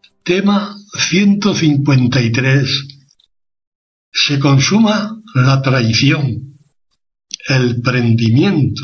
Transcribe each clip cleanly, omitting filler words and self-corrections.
Tema 153. Se consuma la traición, el prendimiento.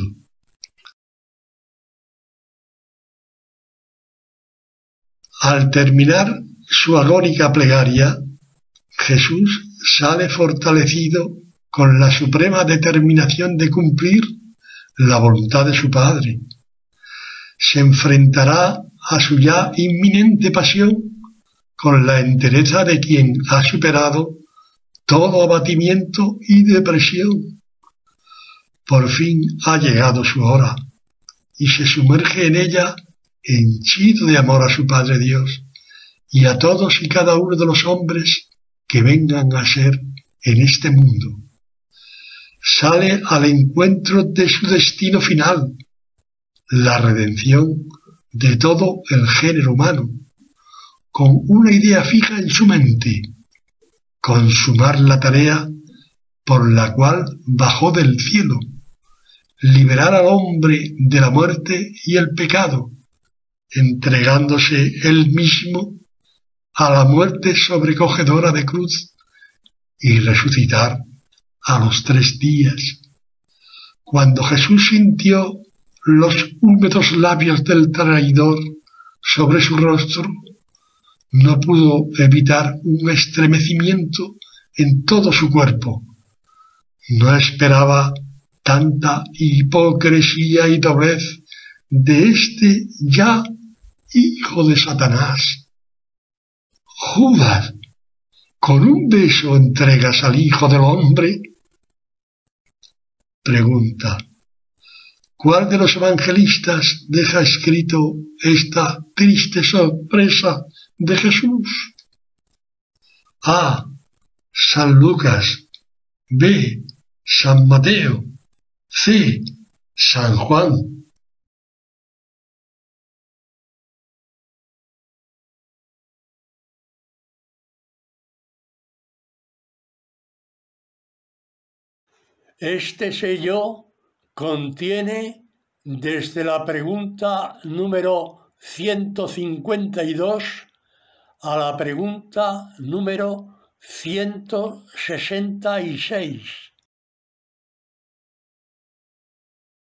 Al terminar su agónica plegaria, Jesús sale fortalecido con la suprema determinación de cumplir la voluntad de su Padre. Se enfrentará a su ya inminente pasión con la entereza de quien ha superado todo abatimiento y depresión. Por fin ha llegado su hora y se sumerge en ella henchido de amor a su Padre Dios y a todos y cada uno de los hombres que vengan a ser en este mundo. Sale al encuentro de su destino final, la redención de todo el género humano, con una idea fija en su mente: consumar la tarea por la cual bajó del cielo, liberar al hombre de la muerte y el pecado, entregándose él mismo a la muerte sobrecogedora de cruz y resucitar a los 3 días. Cuando Jesús sintió los húmedos labios del traidor sobre su rostro, no pudo evitar un estremecimiento en todo su cuerpo. No esperaba tanta hipocresía y doblez de este ya hijo de Satanás. Judas, ¿con un beso entregas al Hijo del Hombre? Pregunta: ¿cuál de los evangelistas deja escrito esta triste sorpresa de Jesús? A. San Lucas. B. San Mateo. C. San Juan. Este sello contiene desde la pregunta número 152 a la pregunta número 166.